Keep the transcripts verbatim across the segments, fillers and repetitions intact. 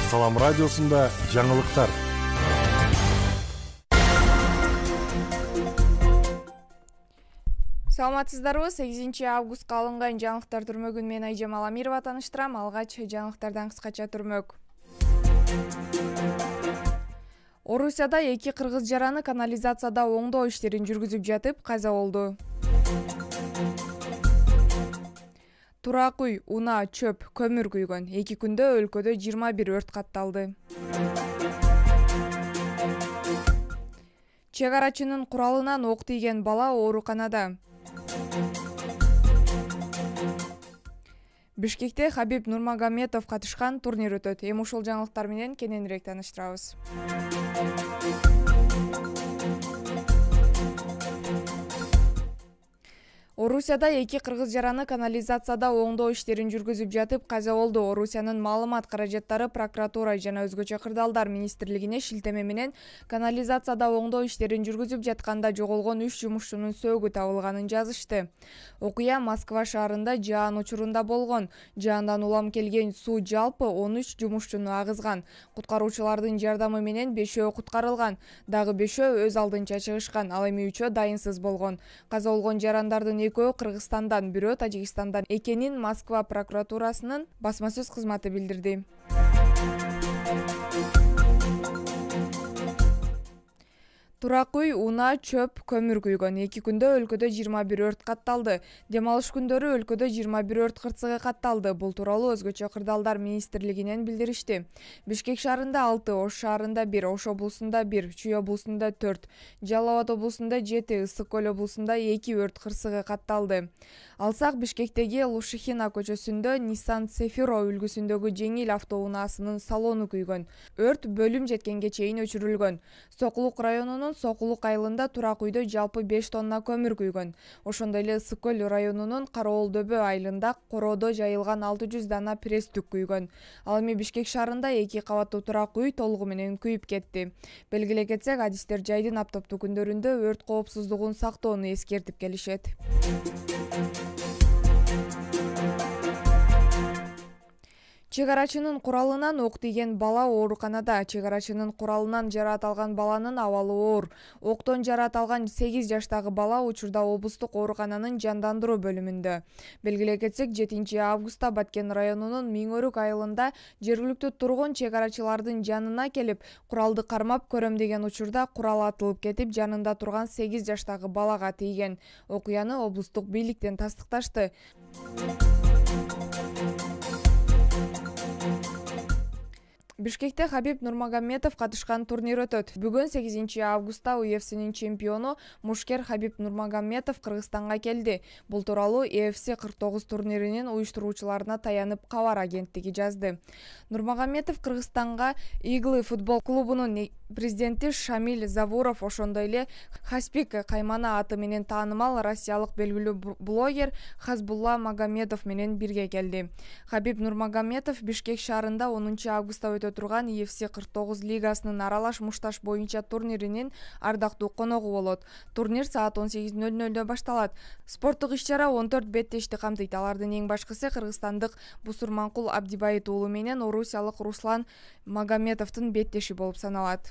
Салам радиосунда жаңылыктар. Саламатсыздарбы? сегизинчи августка алынган жаңылыктар түрмөгүн мен Айжам Аламирова таныштырам. Алгач жаңылыктардан кыскача түрмөк. Орусияда эки кыргыз жараны канализацияда оңдоо иштерин жүргүзүп жатып каза болду. Турак үй, унаа, чөп, көмүр күйгөн. Эки күндө өлкөдө жыйырма бир өрт катталды. Чек арачынын куралынан ок тийген бала ооруканада. Бишкекте Хабиб Нурмагомедов катышкан турнир өтөт. Эми ушул жаңылыктар менен кененирээк тааныштырабыз. Орусияда эки кыргыз жараны канализацияда оңдоо иштерин жүргүзүп жатып каза болду. Орусиянын маалымат каражаттары прокуратура жана өзгөчө кырдаалдар министрлигине шилтеме менен канализацияда оңдоо иштерин жүргүзүп жатканда жоголгон үч жумушчунун сөөгү табылганын жазышты. Окуя Москва шаарында жаан учурунда болгон. Жаандан улам келген суу жалпы он үч жумушчуну агызган. Куткаруучулардын жардамы менен бешөө куткарылган. Дагы бешөө өз алдынча чыгышкан. Ал эми үчөө дайынсыз болгон. Каза болгон жарандардын экөө Кыргызстандан, бирөө Тажикстандан экенин Москва прокуратурасынын басма сөз кызматы билдирди. Турак үй, унаа, чөп, көмүр күйгөн. Эки күндө өлкөдө жыйырма бир өрт катталды. Дем алыш күндөрү өлкөдө жыйырма бир өрт кырсыгы катталды. Бул тууралуу өзгөчө кырдаалдар министрлигинен билдиришти. Бишкек шаарында алты, Ош шаарында бир, Ош облусунда бир, Чүй облусунда төрт, Жалал Абад облусунда жети, Ысык көл облусунда эки өрт кырсыгы катталды. Алсак Бишкектеги Лушихина көчөсүндө Nissan Cefiro үлгүсүндөгү жеңил автоунаасынын салону күйгөн. Өрт бөлүм жеткенге чейин өчүрүлгөн. Сокулук районунун Сокулук айылында турак үйдө жалпы беш тонна көмүр күйгөн. Ошондой эле Ысык көл районунун Кароол дөбө айылында короодо жайылган алты жүз дана пресстүк күйгөн. Ал эми Бишкек шаарында эки кабаттуу турак үй толугу менен күйүп кетти. Белгилей кетсек, адистер жайдын аптаптуу күндөрүндө өрт коопсуздугун сактоону эскертип келишет. Чек арачынын куралынан ок тийген бала ооруканада. Чек арачынын куралынан жараат алган баланын абалы оор. Октон жараат алган сегиз жаштагы бала учурда облустук оорукананын жандандыруу бөлүмүндө. Белгилей кетсек, жетинчи августта Баткен районунун Миңөрүк айылында жергиликтүү тургун чек арачылардын жанына келип, куралды кармап көрөм деген учурда курал атылып кетип, жанында турган сегиз жаштагы балага тийген. Окуяны облустук бийликтен тастыкташты. Бишкекте Хабиб Нурмагомедов катышкан турнир өтөт. Бүгүн сегизинчи августта ю эф синин чемпиону мушкер Хабиб Нурмагомедов Кыргызстанга келди. Бул тууралуу ю эф си кырк тогуз турниринин уюштуруучуларына таянып кабар агенттиги жазды. Нурмагомедов Кыргызстанга Иглы футбол клубунун президенти Шамиль Завуров, ошондой эле Хаспик Каймана аты менен таанымал россиялык белгилүү блогер Хазбулла Магомедов менен бирге келди. Хабиб Нурмагомедов Бишкек шаарында онунчу августта өтө турган ю эф си кырк тогуз лигасынын аралаш мушташ боюнча турниринин ардактуу коногу болот. Турнир саат он сегиз ноль нольдө башталат. Спорттук иш-чара он төрт беттешти камтыйт. Алардын эң башкысы кыргызстандык Бусурманкул Абдибайыт уулу менен орусиялык Руслан Магомедовдун беттеши болуп саналат.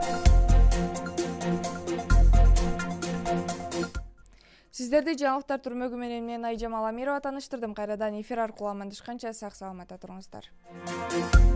Сиздерди жаңылыктар түрмөгү менен мен Айжам Аламирова таныштырдым. Кайрадан эфир аркылуу амандашканча сак саламатта туруңуздар.